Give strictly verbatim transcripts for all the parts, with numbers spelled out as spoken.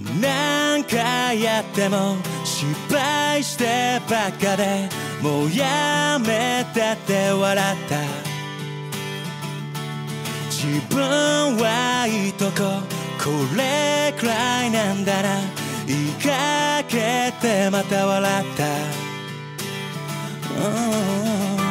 何回やっても失敗してばっかでもうやめたって笑った。自分はいいとここれくらいなんだな言いかけてまた笑った、うん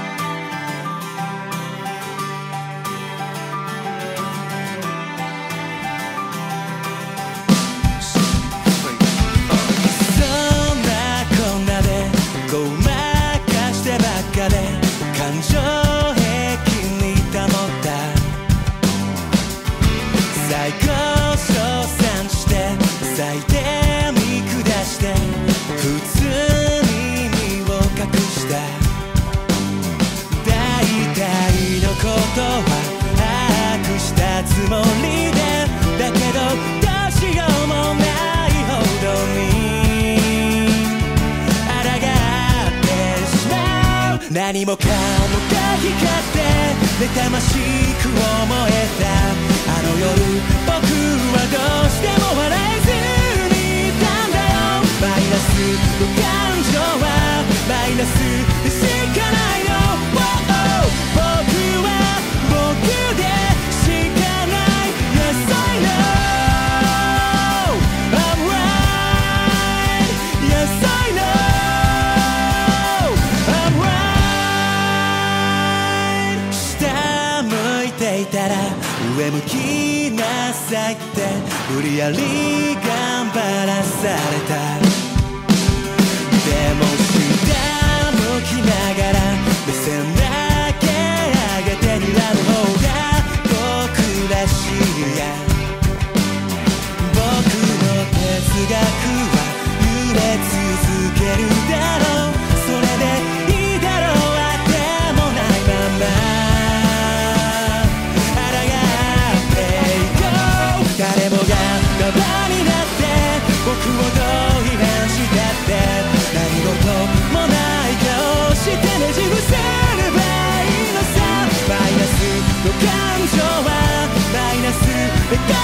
感情平均に保った最高賞賛して最低見下して普通に身を隠した大体のことは把握したつもりでだけどどうしようもないほどに抗ってしまう何もかもが光って妬ましく思えたあの夜僕はどうしても笑えずにいたんだよマイナスの感情はマイナスでしかないの、oh, oh、 僕は僕でしかない Yes I know I'm right Yes I knowいたら上向きなさいって無理やり頑張らされた。でも下向きながら目線だけ上げて睨む方が僕らしいや僕の哲学は揺れ続けるだろうそれでいいだろうあってもないまま誰もが束になって僕をどう批判したって何事もない顔してねじ伏せればいいのさマイナスの感情はマイナスで